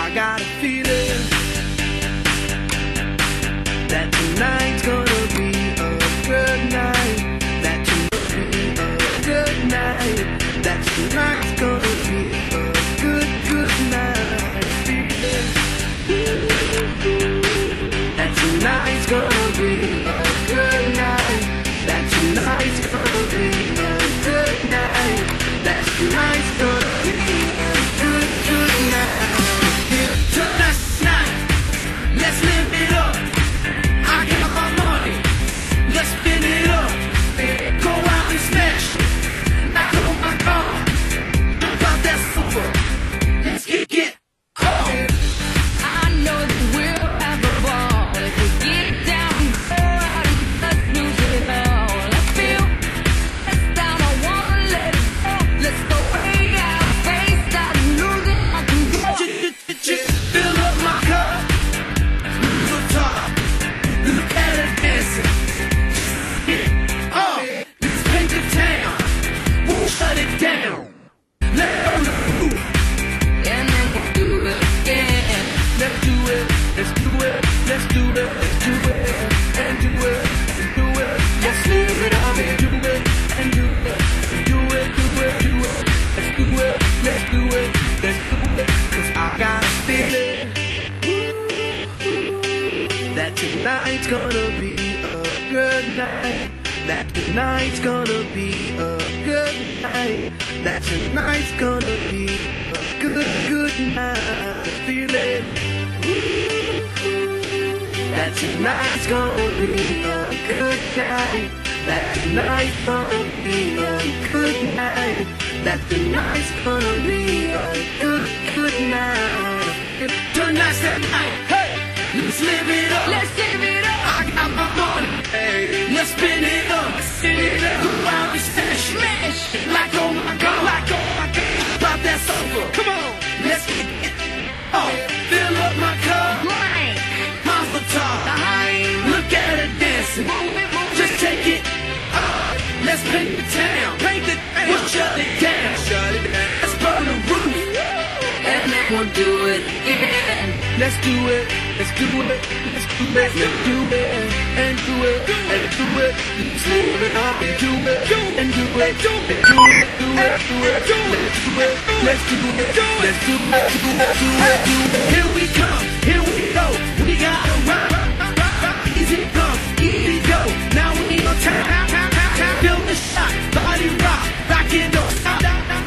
I got a feeling that tonight's gonna be a good night. That tonight's gonna be a good night. That tonight's gonna be a good night. That tonight's gonna be a good night. That tonight's gonna be a good night. That tonight's gonna be a good night. Tonight's night, let's live it up. I got my money, let's spin it up. Go out and smash, knock on my car. About that super, let's get on. I know that we'll have a ball if we get down and go out and let's lose it all. I feel it's down, I wanna let it go. Let's go way out, face down and lose it. I can go. Fill up my cup, look top, look at her dancing. Let's paint the town, we'll shut it down. Let's go to the roof. And then we'll do it again. Let's do it, let's do it, let's do it, let's do it, and do it, and do it. Let's live it up and do it, and do it, and do it, do it, do it. Let's do it, let's do it, let's do it. 'Cause I got a feeling that tonight's gonna be a good night. That tonight's gonna be a good night. That tonight's gonna be a good night. Feeling that tonight's gonna be a good night. That tonight's gonna be a good night. That tonight's gonna be a good night. Tonight's that night. Hey, let's live it up. Let's live it up. I got my money. Hey, let's spin it up. Spin it up. Go out and smash it. Smash. Like oh my god. Like oh my god. About that sofa. Come on. Let's get it. Oh, fill up my cup. Drink. Monster talk. Look at her dancing. Move it, move Just take it. Let's paint the town. Paint the town. We'll shut it down. Shut it down. Let's burn the roof. and then we'll do it again. Let's do it. Let's do it. Let's do it. Let's do it. And do it. And do it. Let's live it up and do it. And do it. Do it. Do it. Do it. Do it. Let's do it. Let's do it. Let's do it. Do it. Do it. Do it. Here we come. Here we go. We gotta rock. Easy come. Easy go. Now we need no time. Feel the shot. Body rock. Rock it, don't stop.